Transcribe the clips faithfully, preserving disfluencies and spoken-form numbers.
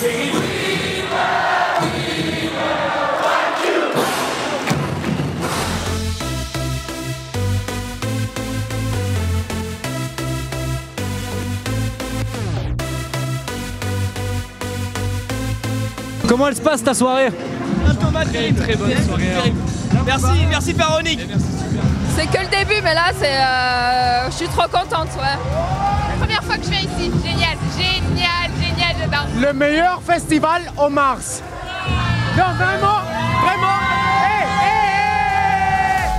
Comment elle se passe ta soirée? Très très bonne soirée. Merci, merci Faronic. C'est que le début, mais là, c'est, euh, je suis trop contente, ouais. Première fois que je viens ici, génial, génial, génial, j'adore. Le meilleur festival au Mars. Non, vraiment, vraiment. Hey, hey,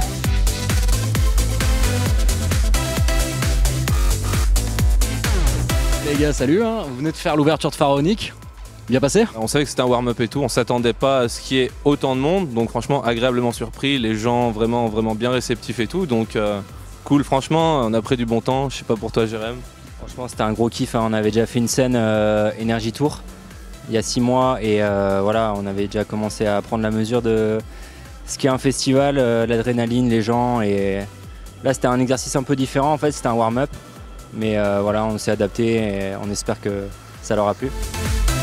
Les gars, salut, hein. Vous venez de faire l'ouverture de Faronic. Bien passé? On savait que c'était un warm-up et tout, on s'attendait pas à ce qu'il y ait autant de monde, donc franchement agréablement surpris, les gens vraiment vraiment bien réceptifs et tout, donc euh, cool franchement, on a pris du bon temps, je sais pas pour toi Jérém. Franchement c'était un gros kiff, hein. On avait déjà fait une scène euh, Energy Tour il y a six mois et euh, voilà, on avait déjà commencé à prendre la mesure de ce qu'est un festival, euh, l'adrénaline, les gens, et là c'était un exercice un peu différent en fait, c'était un warm-up, mais euh, voilà, on s'est adapté et on espère que ça leur a plu.